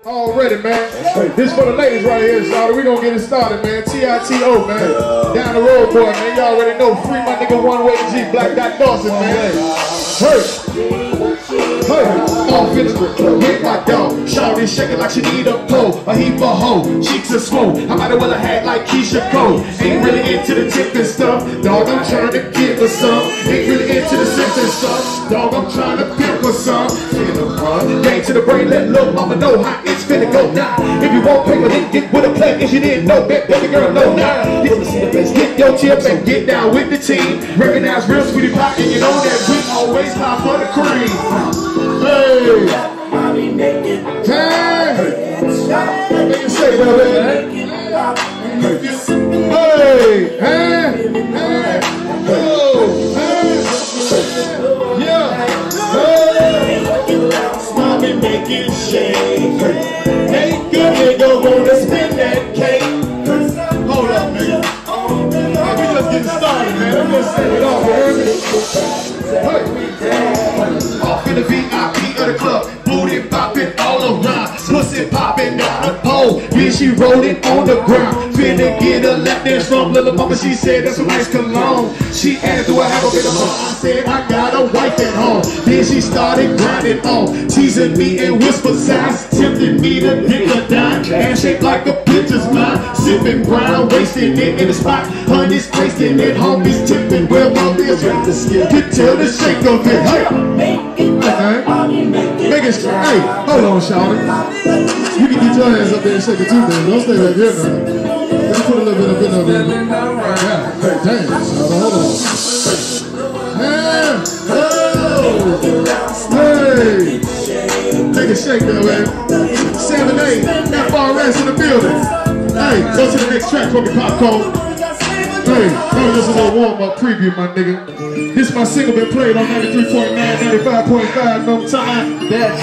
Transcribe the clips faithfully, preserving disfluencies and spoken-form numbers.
Already, man. Hey, this for the ladies right here, Shawty. We gonna get it started, man. T I T O, man. Down the road, boy, man. Y'all already know. Free my nigga One Way G, Black Dot Dawson, man. Hey. Hey. Off in the hit my dog. Shawty shaking like she need a pole. A heap of hoe. Cheeks are swole. I might as well have had like Keisha Cole. Ain't really into the tipping stuff. Dog, I'm trying to give her some. Ain't really into the sipping stuff. Dog, I'm trying to pimp her some. Game to the brain, let little mama know how it's finna go now. If you won't pay, well then get with a play. If you didn't know, bet baby girl know now. This is the best. Get your chips and get down with the team. Recognize real sweetie pie, and you know that we always high for the cream. Hey, hey, make it say that, baby. Hey, hey, hey, oh, hey, yeah, hey, mommy make it shake. Hey, good nigga wanna spin that cake. Hold up, nigga. Hey, we just getting started, man. I'm just setting it off, man. Hey, off in the V I P of the club. Booty popping all around. Pussy popping down the pole. Yeah, she rolling on the ground. Finna get a lap dance from little mama. She said that's a nice cologne. She asked, do I have a bit of fun? I said I got a wife at home. Then she started grinding on, teasing me and whisper sounds, tempting me to pick a dime. Ass shaped like a pitcher's mine. Sipping brown, wasting it in the spot. Honey's tasting it, homies tipping. Well, my bitch got the skill. Could tell the shake of it. Hey, okay. Make it straight. Hey, hold on, Shawty. You can get your hands up there and shake it too, man. Don't stay right here now. Let's put a little bit of it up there. Yeah. Hey, damn. Shawty, hold on. Hey, oh, hey. Make it shake there, man. Seven, eight. That far rest in the building. Hey, go to the next track for me, Popcorn. Hey, that was just a little warm-up preview, my nigga. This my single been played on ninety-three point nine, ninety-five point five, no time. That's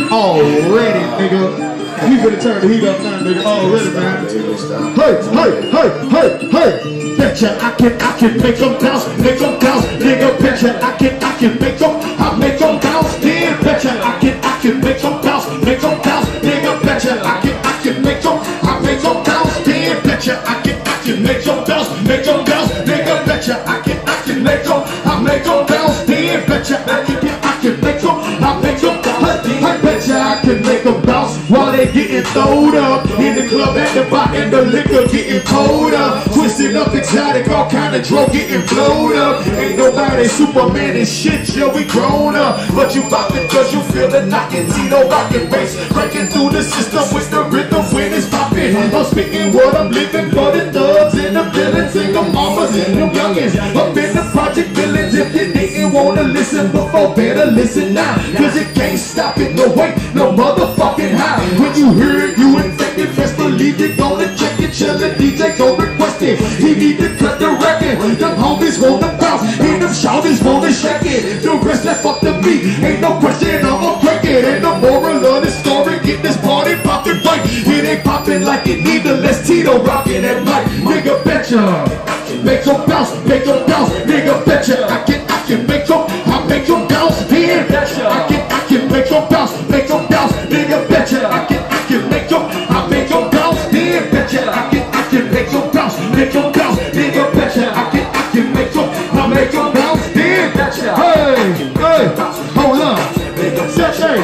already, nigga. We gonna turn the heat up now, nigga. Already, man. Hey, hey, hey, hey, hey. Betcha I can, I can make them bounce, make them bounce. Nigga, betcha I can, I can make them, I make them bounce. Yeah, betcha I can, I can make them bounce, make them bounce. Nigga, betcha I can, I can make them, I make them bounce. Yeah, betcha I can, I can make them bounce, make them bounce. Nigga, betcha I can, I can make them, I make them bounce. Yeah, betcha I can, I can make them, I make them bounce. I betcha I can make them bounce while they getting throwed up in the club at the bar and the liquor getting cold up, twisted up exotic, all kind of drug getting blowed up. Ain't nobody Superman and shit, yo, we grown up. But you bopping cause you feel the knocking, Tito rockin' bass, breaking through the system with the rhythm when it's popping. I'm speaking what I'm living for the thugs and the villains and the mamas and the youngins up in the project villains. If you didn't wanna listen before, better listen now, cause you can't stop it, no wait, no motherfucking how. When you hear it, you infected, best believe you're gonna check it. Tell the D J go request it, he need to cut the record. Them homies wanna bounce, and them shawties wanna shake it. The rest left up to me, ain't no question, I'ma break it. And the moral of the story, get this party poppin' right. It ain't poppin' like it need to, let's Tito rockin' at night. Nigga betcha, make them bounce, make them bounce. Nigga betcha, I can, I can make them, I make them bounce. Yeah, betcha, I can, I can make them bounce, make them bounce. Nigga betcha, I can, I can make them, I make them bounce. Yeah, betcha, I can, I can make them bounce, make them bounce. Nigga betcha, I can, I can make them, I make them bounce. Yeah, betcha, hey, hey, hold on, set hey,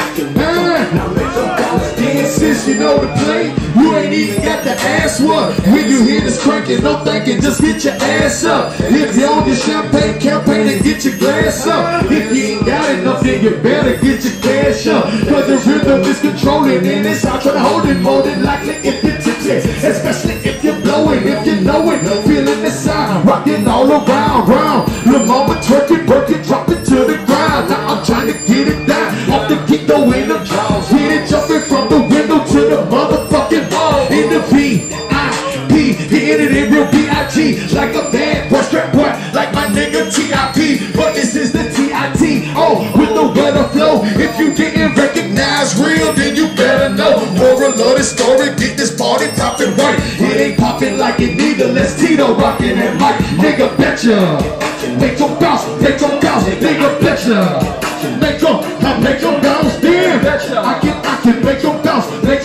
hey, since you know the play, you ain't even got the ass what. When you hear this cranking, no thinking, just get your ass up. If you on your champagne campaign, then get your glass up. If you ain't got enough, then you better get your cash up. Cause the rhythm is controlling and it's out trying to hold it more than likely if you're tipsy. Especially if you're blowing, if you know it, feeling the sound, rocking all around, round. The mama twerking, working, dropping to the ground. Now I'm trying to get it down, off the kick the window, hit it jumping from the window to the motherfucking wall. In the V I P, hit it in real B I G, like a bad boy, strap boy, like my nigga T I P. But this is the T I T O with the weather flow. If you didn't recognize real, then you better know. Moral of the story, get this party poppin' right. It ain't poppin' like it neither, let's Tito rockin' that mic. Nigga betcha, make them bounce, make them bounce. Nigga betcha, make them, I make them bounce. Damn, I can, I can make them bounce, make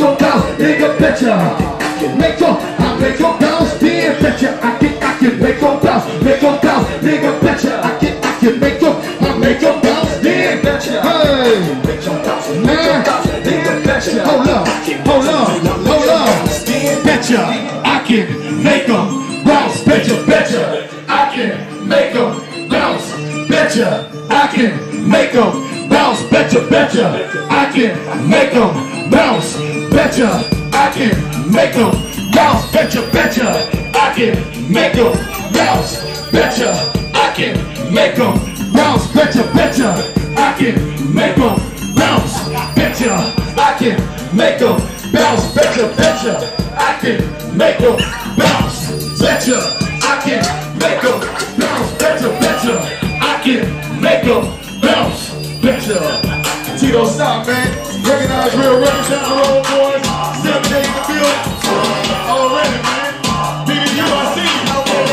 betcha. Make up, I make up bounce, then betcha. I can, I can make up bounce, make up bounce, nigga betcha. I can, I can make up, I make up bounce, then betcha. Hey, man, hold up, hold up, hold up. Betcha, I can make them bounce, betcha, betcha. I can make them bounce, betcha. I can make them bounce, betcha, betcha. I can make them bounce, betcha. I can make them bounce, betcha, betcha. I can make them bounce, betcha. I can make them bounce, betcha, betcha. I can make them bounce, betcha. I can make them bounce, betcha, betcha. I can make them bounce, betcha. I can make them bounce, betcha, betcha. I can make them bounce, betcha. Tito Starr, man. Recognize real records down the road, boys. Seven days in the field. Already, man. Nigga, you, I see you.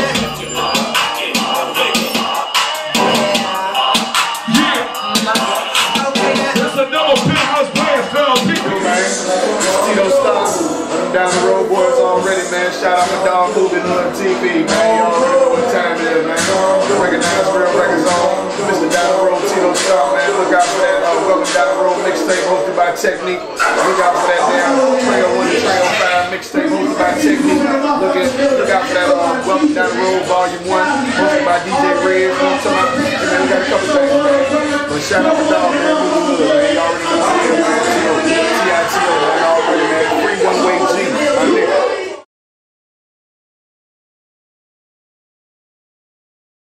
Yeah. That's another Penthouse players, fellow people. Tito Starr. Down the road, boys already, man. Shout out to Dog Moving Hood T V, man. Y'all already know what time it is, man. Recognize real records on. Mister Down the Road, Tito Starr, man. Look out for that. Uh, Welcome Down the Road mixtape hosted by Technique. Look out for that damn Trail one and Trail five mixtape hosted by Technique. Look, at, look out for that uh, Welcome Down the Road Volume one hosted by D J Red. You know what I'm talking about? And then we got a couple things, man. But shout out to Dog, man. Moving Hood, man. Y'all already know what it is, man.